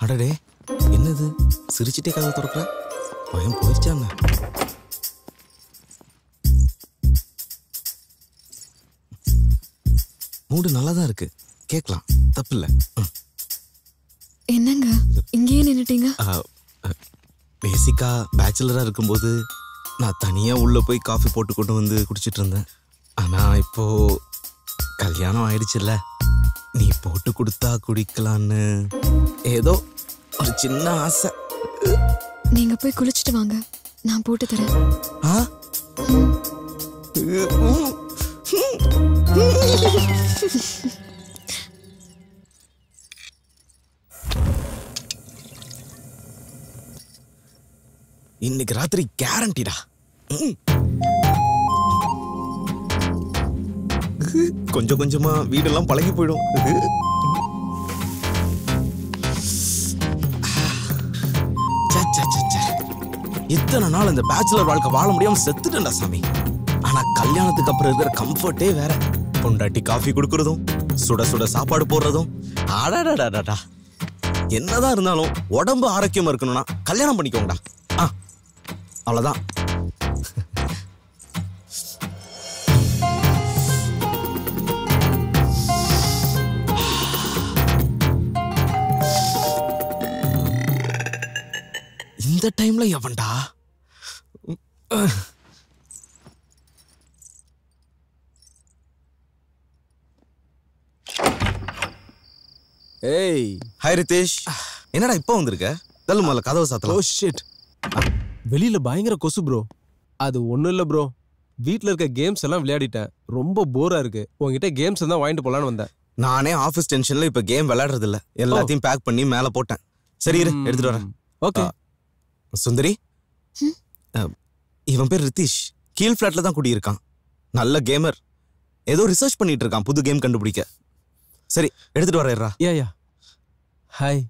அடடே, என்னது சிரிச்சிட்டே கதவை திறக்கிற? பயம் போயிடுச்சாங்க. மூடு நல்லா தான் இருக்கு, கேட்கலாம், தப்பு இல்லை. என்னங்க இங்கேயே நின்னுட்டீங்க? பேசிக்கா பேச்சுலரா இருக்கும்போது நான் தனியா உள்ள போய் காஃபி போட்டு கொண்டு வந்து குடிச்சிட்டு இருந்தேன். ஆனா இப்போ கல்யாணம் ஆயிடுச்சுல்ல, நீ போட்டு கொடுத்தா குடிக்கலான்னு ஏதோ ஒரு சின்ன ஆசை. நீங்க போய் குளிச்சுட்டு வாங்க, நான் போட்டு தரேன். இன்னைக்கு ராத்திரி கேரண்டிடா. கொஞ்சம் கொஞ்சமா வீடெல்லாம் பழகி போயிடும். இத்தனை நாள் இந்த பேச்சுலர் வாழ்க்கை வாழ முடியாம செத்துட்டேன்டா சாமி. ஆனா கல்யாணத்துக்கு அப்புறம் இருக்கிற கம்ஃபர்ட்டே வேற. பொண்டாட்டி காஃபி கொடுக்கறதும், சுட சுட சாப்பாடு போடுறதும், ஆடாடாடாடா. என்னதான் இருந்தாலும் உடம்பு ஆரோக்கியமா இருக்கணும்னா கல்யாணம் பண்ணிக்கோங்கடா. அவ்வளவுதான். இந்த டைம்ல எவன்டா? ஏய், ஹாய் ரிதேஷ். என்னடா இப்ப வந்திருக்க? தள்ளு முதல்ல கதவை சாத்தலாம். Oh shit. வெளியில பயங்கர கொசு ப்ரோ. அது ஒண்ணும் இல்ல ப்ரோ, வீட்ல இருக்க கேம்ஸ் எல்லாம் விளையாடிட்டேன், ரொம்ப போரா இருக்கு. உங்ககிட்ட கேம்ஸ் தான் வாங்கிட்டு போலான்னு வந்தேன். நானே ஆபீஸ் டென்ஷன்ல இப்ப கேம் விளையாடுறது இல்ல, எல்லாத்தையும் பேக் பண்ணி மேல போட்டேன். சரி இரு, எடுத்துட்டு வரேன். ஓகே. சுந்தரி, இவன் பேர் ரிதீஷ். கீழ் பிளாட்ல தான் குடியிருக்கான். நல்ல கேமர். ஏதோ ரிசர்ச் பண்ணிட்டு இருக்கான் புது கேம் கண்டுபிடிக்க. சரி எடுத்துட்டு வரேன்டா. Yeah hi.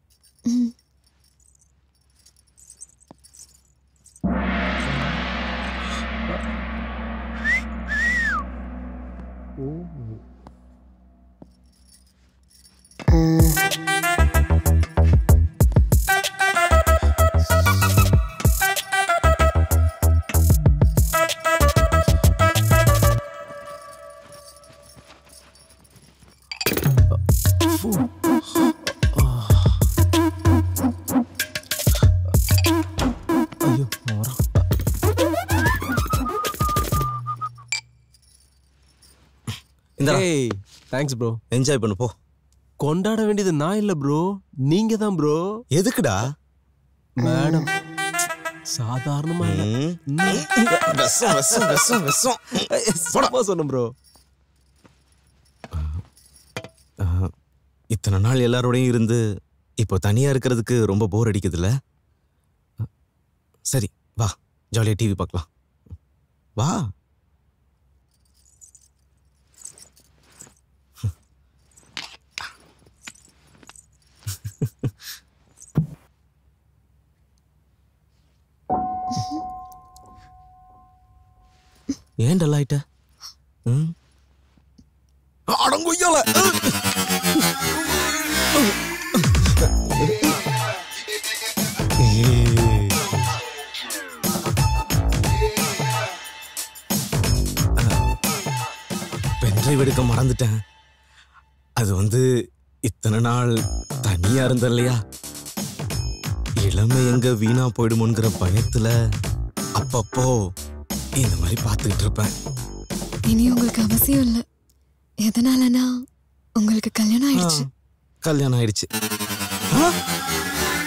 ஏய், தேங்க்ஸ் ப்ரோ. என்ஜாய் பண்ணு போ. கொண்டாட வேண்டியது நான் இல்ல ப்ரோ, நீங்க தான் ப்ரோ. எதுக்குடா? மேடம் சாதாரணமா சொன்ன ப்ரோ. இத்தனை நாள் எல்லாரோடையும் இருந்து இப்போ தனியா இருக்கிறதுக்கு ரொம்ப போர் அடிக்குதுல்ல? சரி வா, ஜாலியா டிவி பார்க்கலாம். வா. ஏன் டல் ஆயிட்ட? அடங்கொய்யால பென்ட்ரைவ் எடுக்க மறந்துட்டேன். அது இத்தனை நாள் தனியா இருந்த இல்லையா, இளமை எங்க வீணா போயிடுமோங்கிற பயத்துல அப்பப்போ இந்த மாதிரி பார்த்துக்கிட்டு இருப்பேன். இனி உங்களுக்கு அவசியம் இல்லை. எதனாலனா உங்களுக்கு கல்யாணம் ஆயிடுச்சு. கல்யாணம் ஆயிடுச்சு.